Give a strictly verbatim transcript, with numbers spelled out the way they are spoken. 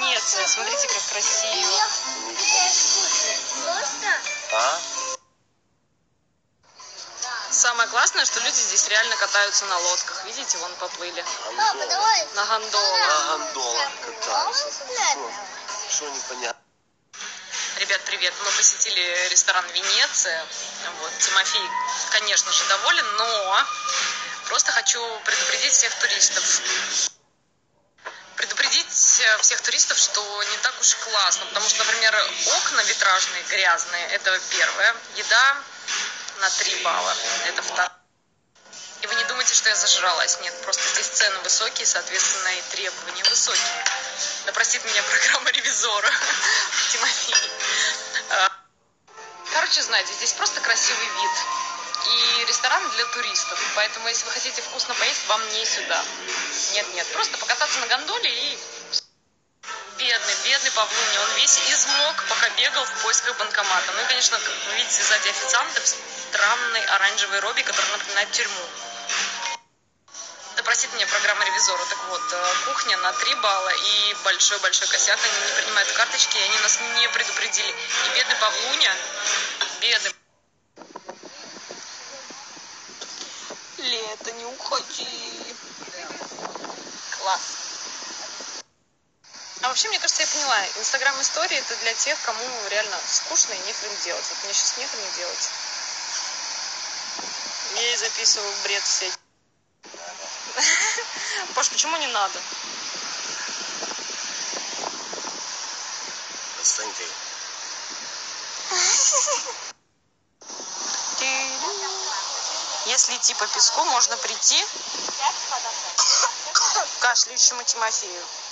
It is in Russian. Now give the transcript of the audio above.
Венеция. Смотрите, как красиво. А? Самое классное, что люди здесь реально катаются на лодках. Видите, вон поплыли. Гондола. На гондолах. На гондолах катаются. Что? Что непонятно? Ребят, привет. Мы посетили ресторан «Венеция». Вот, Тимофей, конечно же, доволен, но просто хочу предупредить всех туристов. Предупредить всех туристов, что не так уж классно. Потому что, например, окна витражные, грязные, это первое. Еда на три балла, это второе. И вы не думайте, что я зажралась. Нет, просто здесь цены высокие, соответственно, и требования высокие. Да простит меня программа ревизора Тимофей. Короче, знаете, здесь просто красивый вид. И ресторан для туристов. Поэтому, если вы хотите вкусно поесть, вам не сюда. Нет-нет, просто покататься на гондоле и... Бедный, бедный Павлуня. Он весь измок, пока бегал в поисках банкомата. Ну и, конечно, как вы видите, сзади официанты в странной оранжевой робе, которая напоминает тюрьму. Да простит меня программа ревизора. Так вот, кухня на три балла и большой-большой косяк. Они не принимают карточки, и они нас не предупредили. И бедный Павлуня, бедный... Лето, не уходи. Класс. А вообще, мне кажется, я поняла, инстаграм-истории это для тех, кому реально скучно и нехрен делать. Вот мне сейчас нехрен делать. Я и записываю бред всякий. Паш, почему не надо? Отстань ты. Если идти по песку, можно прийти к кашляющему Тимофею.